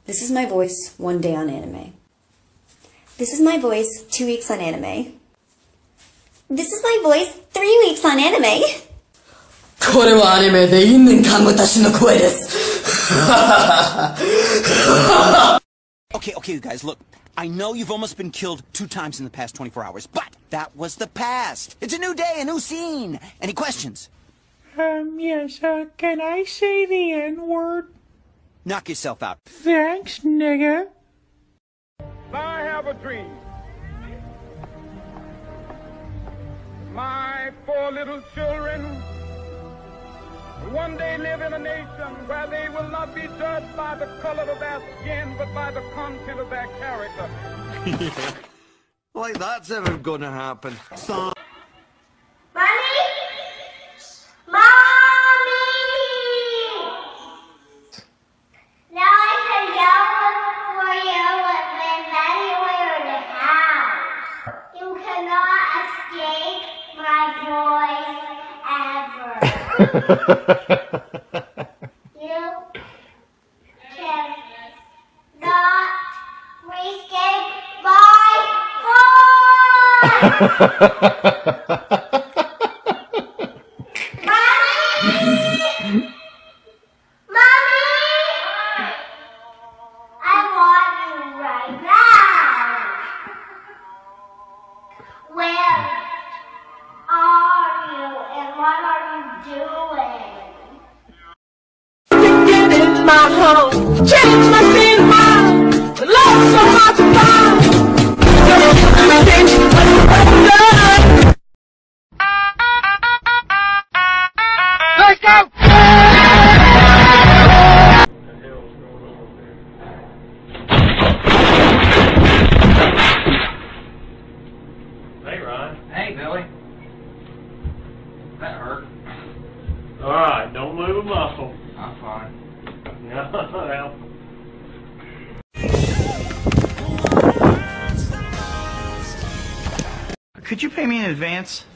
This is my voice 1 day on anime. This is my voice 2 weeks on anime. This is my voice 3 weeks on anime. これはアニメで因縁看護たちの声です。 Okay, you guys, look. I know you've almost been killed 2 times in the past 24 hours, but that was the past. It's a new day, a new scene. Any questions? Yes, can I say the N-word? Knock yourself out. Thanks, nigga. I have a dream. My 4 little children will one day live in a nation where they will not be judged by the color of their skin, but by the content of their character. Like that's ever gonna happen. So Mommy! Mommy! Now I can yell for you with anywhere in the house. You cannot escape my voice ever. You cannot escape my voice! Change my thing, mom. Love so much fun. Let's go. Hey, Ryan. Hey, Billy. That hurt. All right, don't move a muscle. I'm fine. Well. Could you pay me in advance?